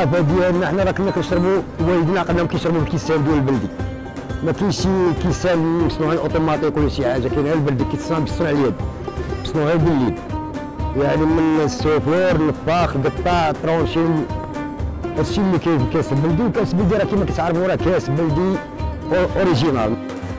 الثقافه ديالنا حنا راه كنا كنشربوا، والدينا قدام كيشربوا الكيسان ديال البلدي، ما كاينش شي كيسان مصنوعين اوتوماتيك ولا شي حاجه، كاين غير البلدي كيتصنع بالصنع اليد، مصنوع غير باليد، يعني من السوفور الفاخ قطاع طرونشي، هادشي اللي كاين في كاس البلدي. وكاس البلدي راه كيما كتعرفوا راه كاس بلدي اوريجينال.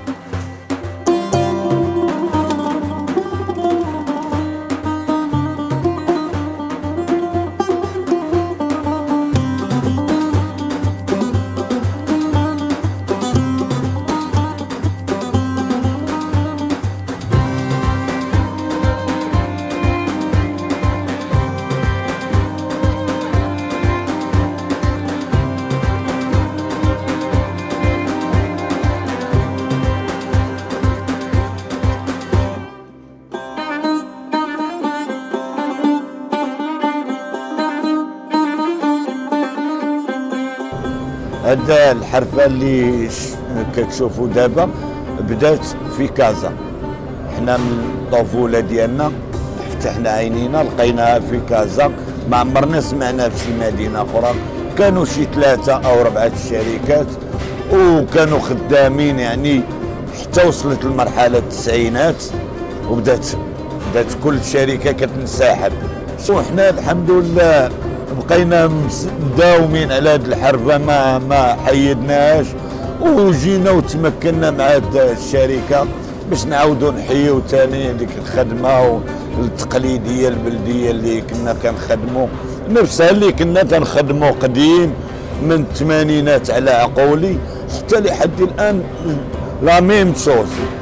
هذا الحرفه اللي كتشوفوا دابا بدات في كازا. حنا من الطفوله ديالنا فتحنا عينينا لقيناها في كازا، ما عمرنا سمعنا في شي مدينه اخرى. كانوا شي 3 أو 4 الشركات وكانوا خدامين، يعني حتى وصلت لمرحله التسعينات وبدات كل شركه كتنسحب. وحنا الحمد لله بقينا مداومين على هذه الحرفه، ما حيدناهاش، وجينا وتمكنا مع هذه الشركه باش نعاودوا نحيوا ثاني ديك الخدمه التقليديه البلديه اللي كنا كنخدموا، نفسها اللي كنا كنخدموا قديم من الثمانينات على عقولي حتى لحد الان لا ميم شوز.